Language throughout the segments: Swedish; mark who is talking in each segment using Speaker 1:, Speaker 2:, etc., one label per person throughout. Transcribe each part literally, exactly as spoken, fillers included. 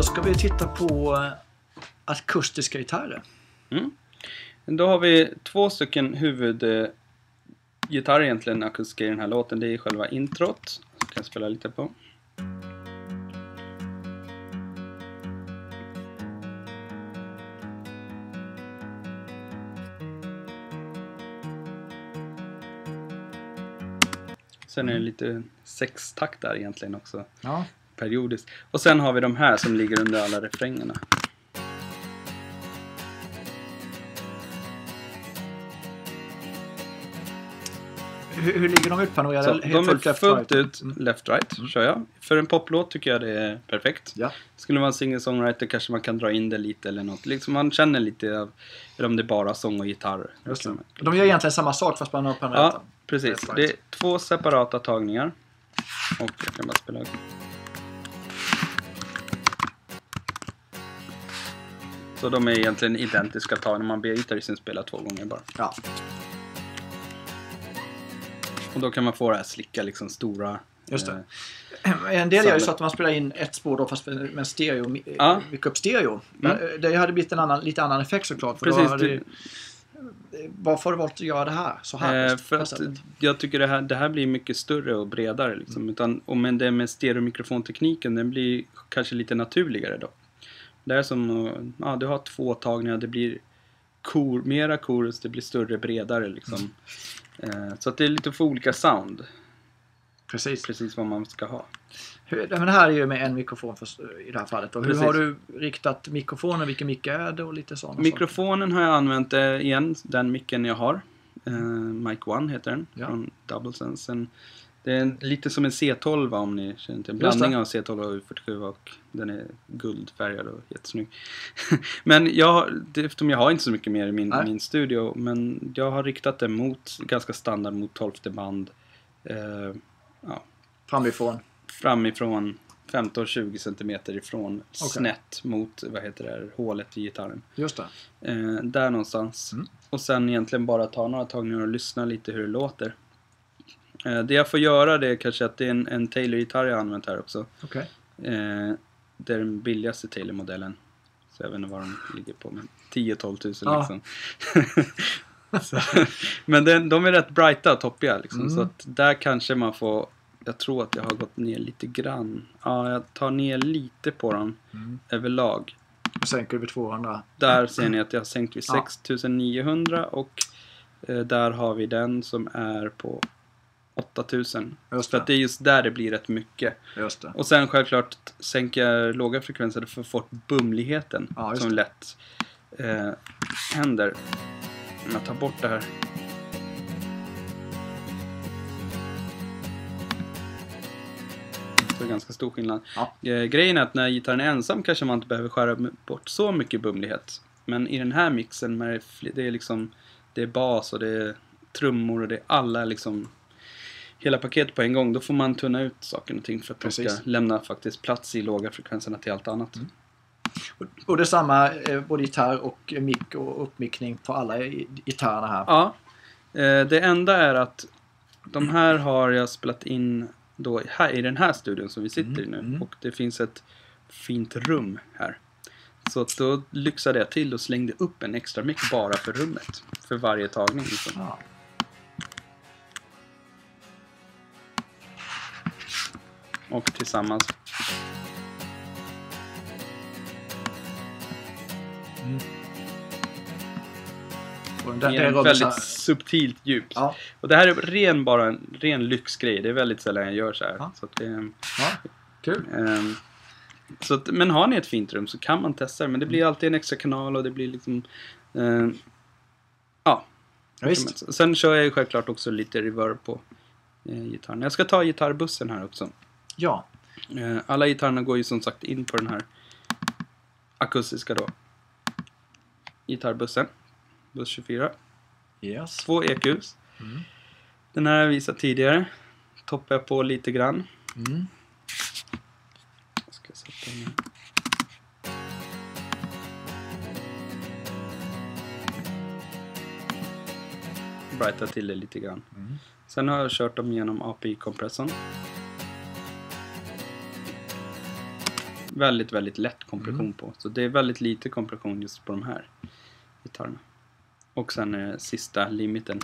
Speaker 1: ska vi titta på akustiska gitarrer.
Speaker 2: Mm. Då har vi två stycken huvudgitarrer egentligen akustiska i den här låten. Det är själva introt. Så kan jag spela lite på. Sen är det lite sextakt där egentligen också.
Speaker 1: Ja.
Speaker 2: Periodiskt. Och sen har vi de här som ligger under alla refrängerna.
Speaker 1: Hur, hur ligger de utpanorerade?
Speaker 2: Så, de är fullt, fullt
Speaker 1: right?
Speaker 2: ut left-right, mm. kör jag. För en poplåt tycker jag det är perfekt.
Speaker 1: Ja.
Speaker 2: Skulle man singer-songwriter kanske man kan dra in det lite eller något. Liksom man känner lite av, eller om det är bara sång och gitarr.
Speaker 1: Just det. De gör egentligen samma sak fast man har på
Speaker 2: Ja, precis. Det är två separata tagningar. Och jag kan bara spela upp. Så de är egentligen identiska tag när man ber gitarristen spela två gånger bara.
Speaker 1: Ja.
Speaker 2: Och då kan man få det här slicka liksom stora...
Speaker 1: Just det. Eh, en del gör ju så att man spelar in ett spår då fast med stereo,
Speaker 2: ja.
Speaker 1: mycket upp stereo.
Speaker 2: Mm.
Speaker 1: Det hade blivit en annan, lite annan effekt såklart. För
Speaker 2: precis.
Speaker 1: Då det, varför har du valt att göra det här? Så här
Speaker 2: eh, för att jag tycker det här, det här blir mycket större och bredare. Liksom. Mm. Utan, och men det med stereomikrofontekniken, den blir kanske lite naturligare då. Det är som, ja, du har två tagningar, det blir kor, mera chorus, det blir större, bredare liksom. Mm. Eh, så att det är lite för olika sound.
Speaker 1: Precis.
Speaker 2: Precis vad man ska ha.
Speaker 1: Hur, men det här är ju med en mikrofon för, i det här fallet. Och hur
Speaker 2: Precis.
Speaker 1: har du riktat mikrofonen? Vilken mick är det och lite sådana
Speaker 2: Mikrofonen saker. Har jag använt eh, igen, den micken jag har. Eh, Mic One heter den,
Speaker 1: ja.
Speaker 2: Från Double Sense. En, det är en, lite som en C tolv om ni känner till. En blandning av C tolv och U fyrtiosju och den är guldfärgad och jättesnygg. Men jag, eftersom jag har inte så mycket mer i min, min studio, men jag har riktat den mot, ganska standard mot tolfte band. Eh, ja.
Speaker 1: Framifrån?
Speaker 2: Framifrån femton till tjugo centimeter ifrån, okay. Snett mot, vad heter det här, hålet i gitarren.
Speaker 1: Just det.
Speaker 2: Eh, där någonstans. Mm. Och sen egentligen bara ta några tagningar och lyssna lite hur det låter. Eh, det jag får göra det är kanske att det är en, en Taylor-gitarr jag har använt här också.
Speaker 1: Okay.
Speaker 2: Eh, det är den billigaste Taylor-modellen. Så jag vet inte vad de ligger på, men tio till tolv tusen ja. Liksom. Så, men den, de är rätt brighta och toppiga liksom, mm. Så att där kanske man får, jag tror att jag har gått ner lite grann. Ja, jag tar ner lite på dem mm. överlag.
Speaker 1: Och sänker över tvåhundra.
Speaker 2: Där ser ni att jag har sänkt vid sex tusen niohundra och eh, där har vi den som är på åtta tusen. För att det är just där det blir rätt mycket.
Speaker 1: Just det.
Speaker 2: Och sen självklart sänker jag låga frekvenser för att få bort bumligheten ja, som lätt eh, händer. Om jag tar bort det här. Så är ganska stor skillnad. Ja. Eh, grejen är att när gitarren är ensam kanske man inte behöver skära bort så mycket bumlighet. Men i den här mixen med det, det är liksom det är bas och det är trummor och det är alla liksom hela paketet på en gång. Då får man tunna ut saker och ting för att Precis. De ska lämna faktiskt plats i låga frekvenserna till allt annat. Mm.
Speaker 1: Och det är samma eh, både gitarr och mick och uppmickning på alla gitarrerna här.
Speaker 2: Ja. Eh, det enda är att de här har jag spelat in då här, i den här studion som vi sitter mm. i nu. Mm. Och det finns ett fint rum här. Så då lyxade jag till och slängde upp en extra mick bara för rummet. För varje tagning. Liksom. Ja. Och tillsammans. Mm. Och där, det är väldigt här... subtilt djupt. Ja. Och det här är ren, bara en ren lyxgrej. Det är väldigt sällan jag gör så här. Ja. Så att det,
Speaker 1: ja, kul.
Speaker 2: Um, så att, men har ni ett fint rum så kan man testa det. Men det blir alltid en extra kanal och det blir liksom... Uh, ja.
Speaker 1: Ja visst.
Speaker 2: Sen kör jag självklart också lite reverb på uh, gitarren. Jag ska ta gitarrbussen här också.
Speaker 1: Ja.
Speaker 2: Uh, alla gitarrerna går ju som sagt in på den här akustiska då. Gitarrbussen. Buss tjugofyra.
Speaker 1: Yes.
Speaker 2: Två E Qs. Mm. Den här har jag visat tidigare. Toppar jag på lite grann. Mm. Jag ska sätta den här. Brighta till det lite grann. Mm. Sen har jag kört dem genom A P I-kompressorn. väldigt, väldigt lätt kompression
Speaker 1: Mm.
Speaker 2: på. Så det är väldigt lite kompression just på de här gitarrerna. Och sen är det sista limiten.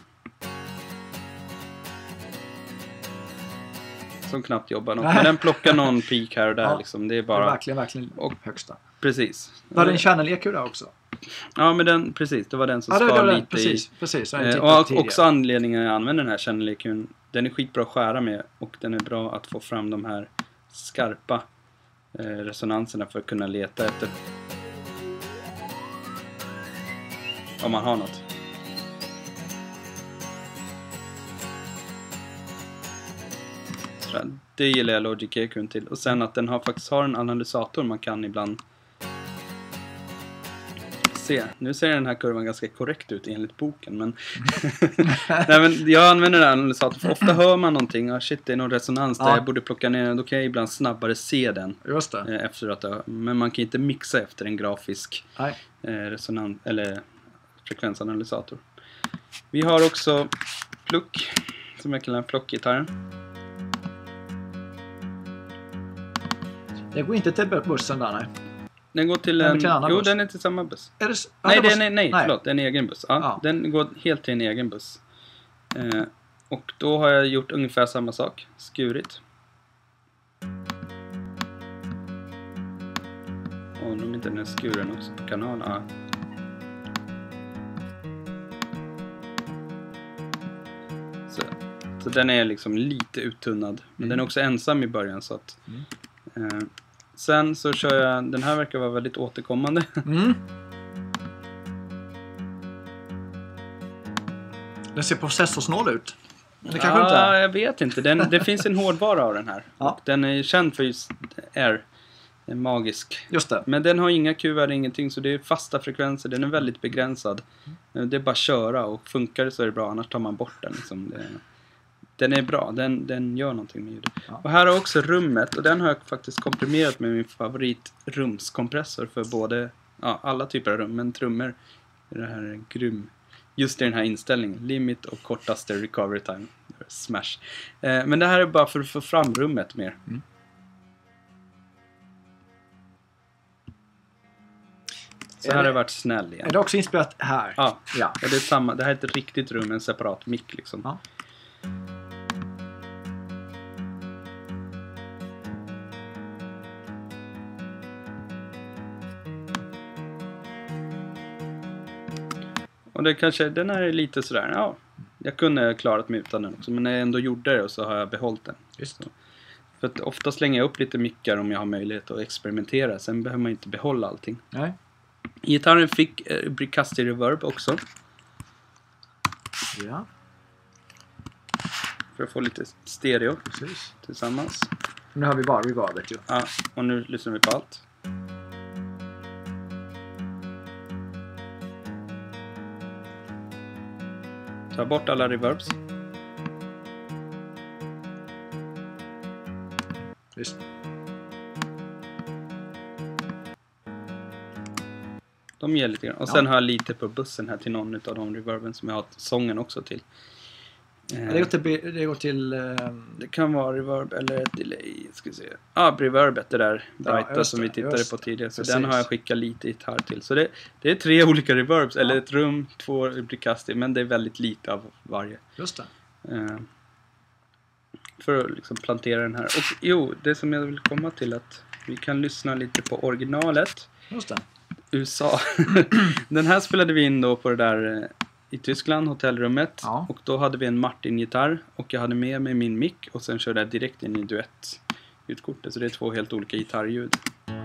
Speaker 2: Som knappt jobbar något. Men den plockar någon peak här och där
Speaker 1: Ja,
Speaker 2: liksom. Det är
Speaker 1: Det
Speaker 2: bara...
Speaker 1: är verkligen, verkligen
Speaker 2: och-
Speaker 1: högsta.
Speaker 2: Precis.
Speaker 1: Var det en Channel E Q där också?
Speaker 2: Ja, men den, precis. Det var den som
Speaker 1: Ja, det, det
Speaker 2: skar
Speaker 1: var den.
Speaker 2: lite
Speaker 1: Precis,
Speaker 2: i...
Speaker 1: precis. Jag har
Speaker 2: Eh,
Speaker 1: tittat
Speaker 2: och
Speaker 1: tidigare.
Speaker 2: också anledningen jag använder den här Channel E Q:n. Den är skitbra att skära med. Och den är bra att få fram de här skarpa eh, resonanserna för att kunna leta efter. Om man har något. Så det gillar jag Logic E Q:n till. Och sen att den har, faktiskt har en analysator man kan ibland se. Nu ser den här kurvan ganska korrekt ut enligt boken. Men, Nej, men jag använder den här analysatorn för ofta hör man någonting. Ah, shit, det är någon resonans där
Speaker 1: Ja.
Speaker 2: jag borde plocka ner den. Då kan jag ibland snabbare se den.
Speaker 1: Just det.
Speaker 2: eh, Efter att jag, men man kan inte mixa efter en grafisk
Speaker 1: Nej.
Speaker 2: eh, resonans eller frekvensanalysator. Vi har också pluck, som jag kallar plockgitarren.
Speaker 1: Jag går inte till bussen där, nej.
Speaker 2: Den går till
Speaker 1: Den är
Speaker 2: en...
Speaker 1: till en annan
Speaker 2: jo,
Speaker 1: buss.
Speaker 2: den är till samma buss.
Speaker 1: Är det, s- ja,
Speaker 2: nej,
Speaker 1: det
Speaker 2: det
Speaker 1: var
Speaker 2: är,
Speaker 1: s-
Speaker 2: nej, nej, förlåt. Det är en egen buss. Ja,
Speaker 1: Ja.
Speaker 2: Den går helt till en egen buss. Eh, och då har jag gjort ungefär samma sak. Skurit. Och om inte den är skuren också på kanalen. Ja. Så, så den är liksom lite uttunnad. Men
Speaker 1: Mm.
Speaker 2: den är också ensam i början. Så att,
Speaker 1: Mm.
Speaker 2: eh, sen så kör jag... Den här verkar vara väldigt återkommande.
Speaker 1: Mm. Den ser processorsnål ut. Men det kanske
Speaker 2: ja,
Speaker 1: inte är.
Speaker 2: jag vet inte. Den, det finns en hårdvara av den här.
Speaker 1: Ja.
Speaker 2: Och den är känd för just Air. Den är magisk.
Speaker 1: Just det.
Speaker 2: Men den har inga Q-värden, ingenting. Så det är fasta frekvenser. Den är väldigt begränsad. Det är bara att köra. Och funkar det så är det bra. Annars tar man bort den. Liksom. Det, den är bra. Den, den gör någonting med ljudet.
Speaker 1: Ja.
Speaker 2: Och här har också rummet. Och den har jag faktiskt komprimerat med min favoritrumskompressor. För både ja, alla typer av rum. Men trummor är det här grym. Just i den här inställningen. Limit och kortaste recovery time. Smash. Eh, men det här är bara för att få fram rummet mer.
Speaker 1: Mm.
Speaker 2: Så
Speaker 1: Är
Speaker 2: här har
Speaker 1: det-
Speaker 2: jag varit snäll igen.
Speaker 1: Är det också inspelat här?
Speaker 2: Ja,
Speaker 1: Ja.
Speaker 2: ja, det är samma. Det här är ett riktigt rum, en separat mick liksom.
Speaker 1: Ja.
Speaker 2: Och det kanske, den här är lite sådär, ja. Jag kunde ha klarat mig utan den också. Men när jag ändå gjorde det och så har jag behållit den.
Speaker 1: Just det.
Speaker 2: För att ofta slänger jag upp lite mickar om jag har möjlighet att experimentera. Sen behöver man inte behålla allting.
Speaker 1: Nej.
Speaker 2: Gitarren fick eh, Bricasti Reverb också.
Speaker 1: Ja,
Speaker 2: För att få lite stereo
Speaker 1: precis.
Speaker 2: tillsammans.
Speaker 1: Nu har vi bara reverbet ju.
Speaker 2: Ja, och nu lyssnar vi på allt. Ta bort alla reverbs.
Speaker 1: Visst.
Speaker 2: De ger lite grann. Och
Speaker 1: Ja.
Speaker 2: sen har jag lite på bussen här till någon av de reverben som jag har sången också till. Eh,
Speaker 1: Det går till... be- Det går till ehm,
Speaker 2: det kan vara reverb eller ett delay. Ska vi se. Ja, ah, reverbet det där brighta
Speaker 1: just
Speaker 2: som vi
Speaker 1: det,
Speaker 2: tittade
Speaker 1: just
Speaker 2: på
Speaker 1: det.
Speaker 2: tidigare. Så
Speaker 1: Precis.
Speaker 2: den har jag skickat lite gitarr till. Så det, det är tre olika reverbs.
Speaker 1: Ja.
Speaker 2: Eller ett rum, två Bricasti. Men det är väldigt lite av varje.
Speaker 1: just det.
Speaker 2: Eh, för att liksom plantera den här. Och jo, det som jag vill komma till att vi kan lyssna lite på originalet.
Speaker 1: Just det.
Speaker 2: U S A. Den här spelade vi in då på det där eh, i Tyskland, hotellrummet.
Speaker 1: Ja.
Speaker 2: Och då hade vi en Martin-gitarr. Och jag hade med mig min mick. Och sen körde jag direkt in i duett-ljudkortet. Så det är två helt olika gitarrljud.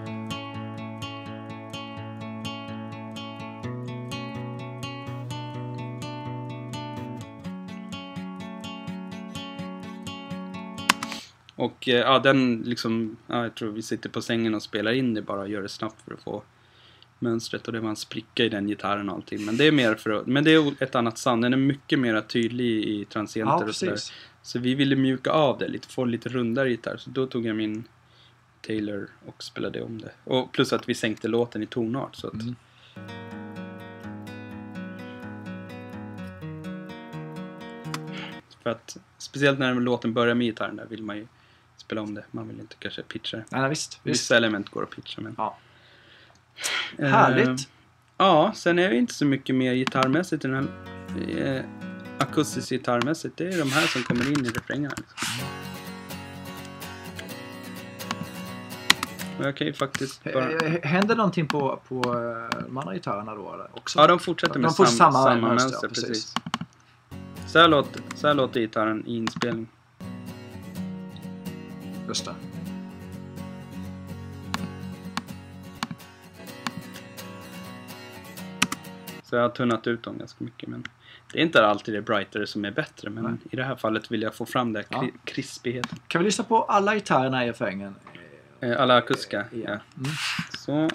Speaker 2: Och eh, ja, den liksom, ja, jag tror vi sitter på sängen och spelar in det bara och gör det snabbt för att få mönstret. Och det var en spricka i den gitarren och allting. Men det är mer för att, men det är ett annat sound. Den är mycket mer tydlig i transienter
Speaker 1: Ja,
Speaker 2: och sådär.
Speaker 1: precis.
Speaker 2: Så vi ville mjuka av det lite, få en lite rundare gitarr. Så då tog jag min Taylor och spelade om det. Och plus att vi sänkte låten i tonart. Så att,
Speaker 1: Mm.
Speaker 2: för att speciellt när låten börjar med gitarren där vill man ju spela om det. Man vill inte kanske pitcha det.
Speaker 1: Nej, visst, visst.
Speaker 2: Vissa element går att pitcha, men...
Speaker 1: Ja.
Speaker 2: Eh,
Speaker 1: Härligt.
Speaker 2: Ja, sen är det inte så mycket mer gitarrmässigt i den här... Eh, akustiskt gitarrmässigt. Det är de här som kommer in i refrängerna. Liksom. Och jag kan ju faktiskt bara...
Speaker 1: H- Händer någonting på, på uh, de andra gitarrerna då eller? Också?
Speaker 2: Ja, de fortsätter med
Speaker 1: de får
Speaker 2: sam-
Speaker 1: samma,
Speaker 2: samma
Speaker 1: mönster,
Speaker 2: mönster.
Speaker 1: ja, precis.
Speaker 2: Precis. Så här, låter, så här låter gitarren i inspelning.
Speaker 1: Just det.
Speaker 2: Så jag har tunnat ut dem ganska mycket. Men det är inte alltid det brightare som är bättre. Men
Speaker 1: Nej.
Speaker 2: i det här fallet vill jag få fram det här kri-
Speaker 1: Ja.
Speaker 2: krispigheten.
Speaker 1: Kan vi lyssna på alla gitarrerna i refrängen?
Speaker 2: Eh, Alla akustiska.
Speaker 1: Eh,
Speaker 2: Ja.
Speaker 1: igen. Mm.
Speaker 2: Så.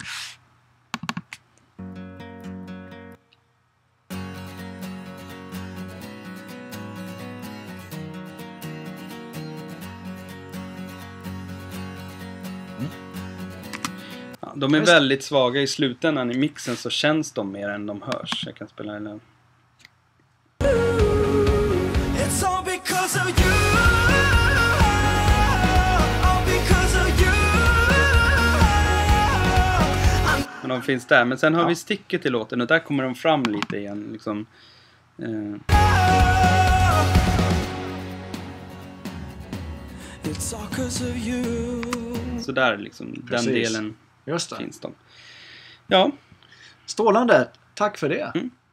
Speaker 2: Ja, de är
Speaker 1: Just.
Speaker 2: väldigt svaga i slutändan. I mixen så känns de mer än de hörs. Jag kan spela en...
Speaker 3: It's all because of you. All because of you. I'm
Speaker 2: Men de finns där. Men sen har
Speaker 1: Ja.
Speaker 2: vi sticket i låten och där kommer de fram lite igen. Liksom. Eh,
Speaker 3: It's all because of you.
Speaker 2: så där liksom. Den
Speaker 1: Precis.
Speaker 2: delen
Speaker 1: Just det.
Speaker 2: finns de. Ja.
Speaker 1: Strålande. Tack för det.
Speaker 2: Mm.